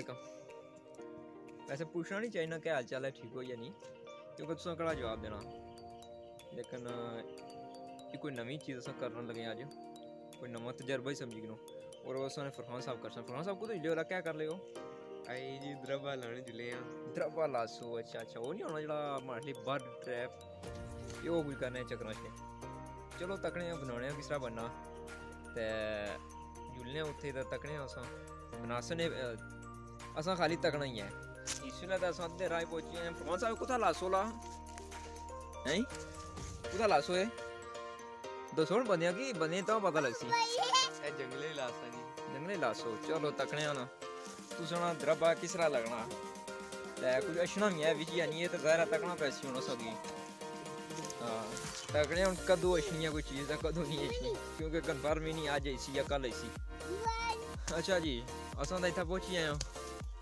का। वैसे पूछना नहीं चाहिए ना क्या हाल चाल है, ठीक हो या नहीं, क्योंकि तुम कड़ा जवाब देना। लेकिन ये कोई नवी चीज़ अस करन लगे अज, कोई नवा तजर्बा ही समझी गिनो। और उसने फरहान साहब कर फरहान साहब को तो जो क्या कर ले हो आई जी द्रबा लाने चले हैं। द्रबा लासो, अच्छा अच्छा, वो नहीं होना जड़ा हमारे बर्ड ट्रैप, ये वो कुछ करने चक्कर से। चलो तकने बनाने किस तरह बनना, ते जुलने उत्थे ते तकने असां बनासने असां खाली तकना ही है। इसलिए तो असां अद्धे राह पहुंचे हैं। फरहान साहब कुथा लासो ला हैं, कुथा लासो है दसो बंदियां की बंदे तो पता लग सी ए जंगले लासा जी, जंगले लासो। चलो तकने ना तुसना द्रबा किस तरह लगना, ते कुछ अछना भी है विच नहीं है, तो ज़ाहिर तकना पैसी होना सकी। हाँ तकने हम कदों अछनी है कोई चीज़ है, कदों नहीं अछनी, क्योंकि कन्फर्म ही नहीं आज ऐसी या कल ऐसी। अच्छा जी असां तो इतना पहुंची आए हैं,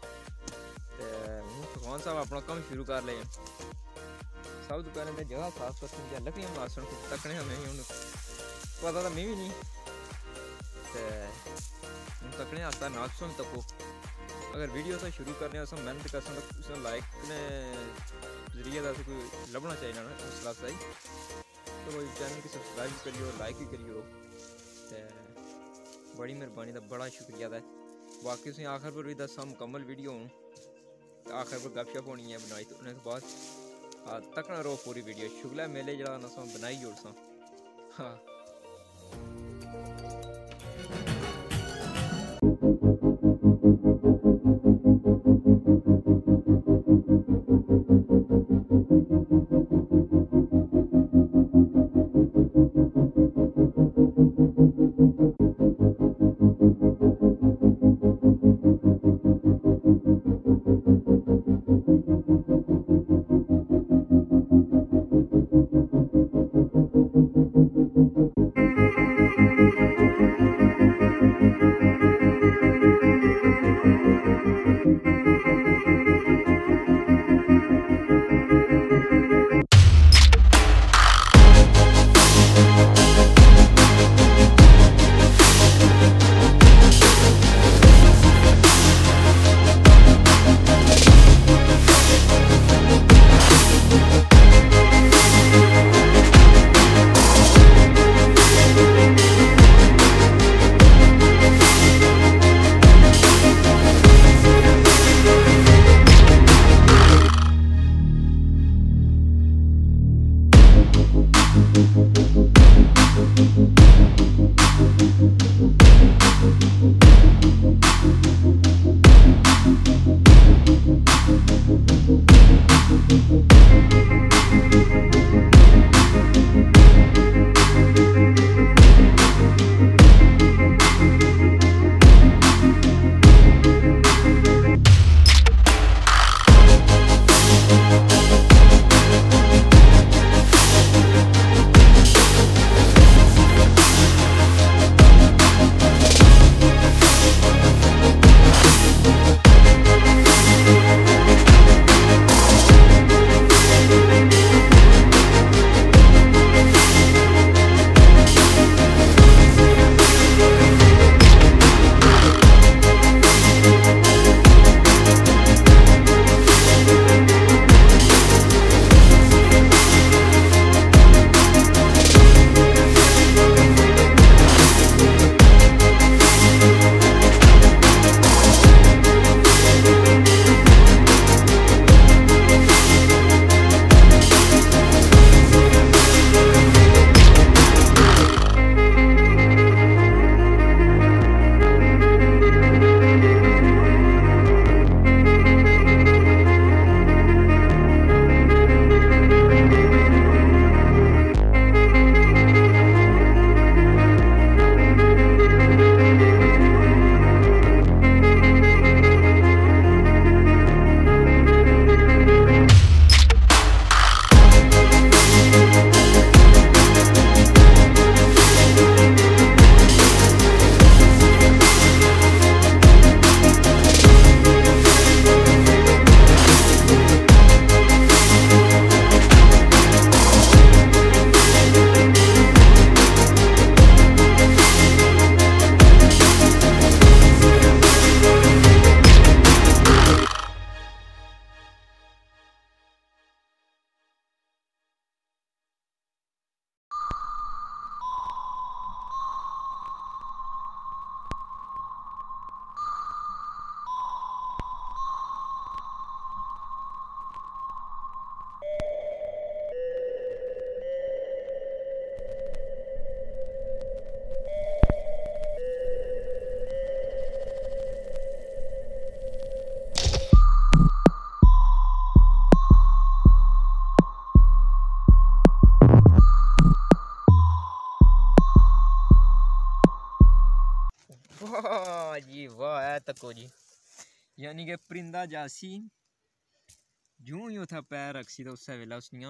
फरहान साहब अपना काम शुरू कर ले। सब तो पहले मैं जगह साफ करती हूँ, लकड़ियाँ मासन तकने हमें हूँ पता तो मैं भी नहीं, तकने आता नाक सुन तको। अगर वीडियो से शुरू करने सब मेहनत कर सकते लाइक ने जरिए कोई लभना चाहिए ना उस वास्ते ही, तो कोई चैनल की सब्सक्राइब भी करियो, लाइक भी करियो, बड़ी मेहरबानी का बड़ा शुक्रिया था। बाकी तुम आखिर पर भी दसा मुकम्मल वीडियो हूँ, आखिर पर गपशप होनी है बनाई, तो उन्हें बाद तकना रहो पूरी वीडियो। शुगला मेले जरा ना बनाई जोड़ सा। हाँ तको जी, यानी कि परिंदा जासी जूं ही उत्थै पैर रखसी तो उस वेला उसनियां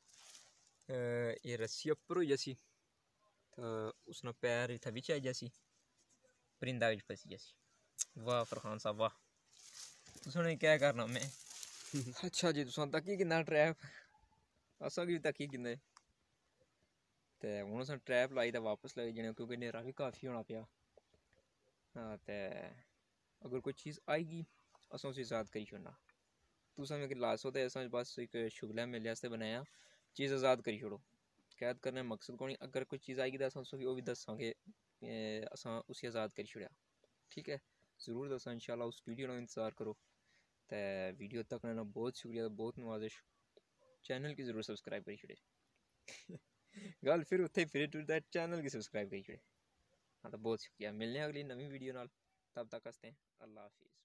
ये रस्सी उप्पर होई जासी तो उसने पैर इत्थै बिच आई जासी, परिंदा बिच फसी जासी। वाह फरहान साहब वाह, तुसें क्या करना मैं। अच्छा जी तुसें तक्की किन्ना ट्रैप, असां बी तक्की किन्ने ते हून असें ट्रैप लाई ते वापस लगी जाने क्योंकि न्हेरा भी काफ़ी होना पेआ। हाँ ते अगर कोई चीज़ आएगी असें उसी आज़ाद करी छोड़ना। तुसें मिगी लासो ते असें बस एक शुगला मेले आस्तै बनाया, चीज़ आज़ाद करी छोड़ो। कैद करने दा मकसद कोई नहीं, अगर कोई चीज़ आएगी तो असें उसी ओह् बी दस्सां कि असें उसी आज़ाद करी छोड़ेआ। ठीक है, ज़रूर दस्सां इंशाल्लाह। उस वीडियो का इंतज़ार करो। ते वीडियो तक ना बहुत शुक्रिया, बहुत नवाजिश। चैनल की ज़रूर सब्सक्राइब करी छोड़े। गल फिर उत्थे फिर टुरदा, चैनल की सब्सक्राइब करी छोड़े। हाँ तो बहुत शुक्रिया, मिलने अगली नवी वीडियो नाल, तब तक हंसते हैं, अल्लाह हाफिज़।